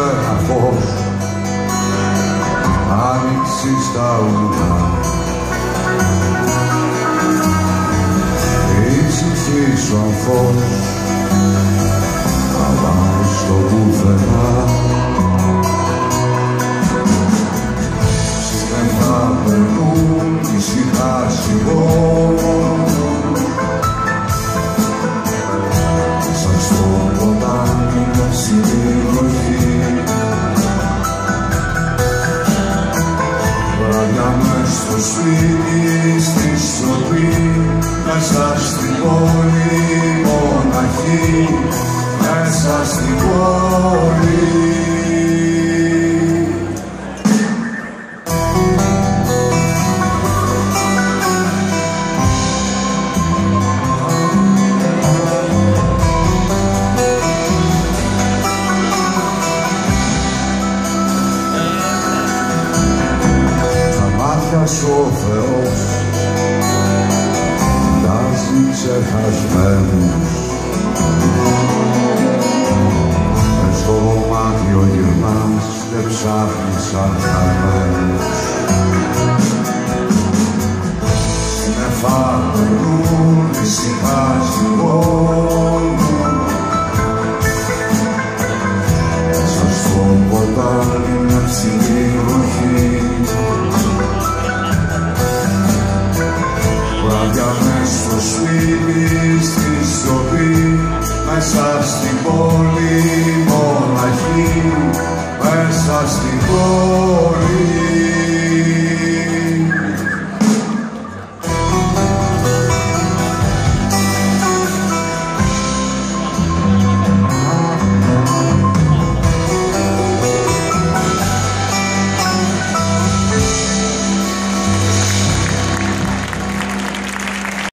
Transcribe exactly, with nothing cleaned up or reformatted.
ένα φως άνοιξη στα ουρά. Η ψυχή σου αμφώς θα πάει στο πουθενά. Συννεφά περνούν ησυχά σιγόν σαν στο ποτάμι με ψηλή βροχή. Βράδια μες στο σπίτι, στη σιωπή, μέσα στην πόλη μοναχή, μέσα στην πόλη. Σου ο Θεός κοιτάζει ξεχασμένους, μες στο δωμάτιο γυρνάς και ψάχνεις σαν χαμένους. Συννεφά περνούν ησυχά σιγόν μέσα στο ποτάμι με ψηλή βροχή. Βράδια μες στο σπίτι, στη σιωπή, μέσα στην πόλη μοναχή, μέσα στην πόλη.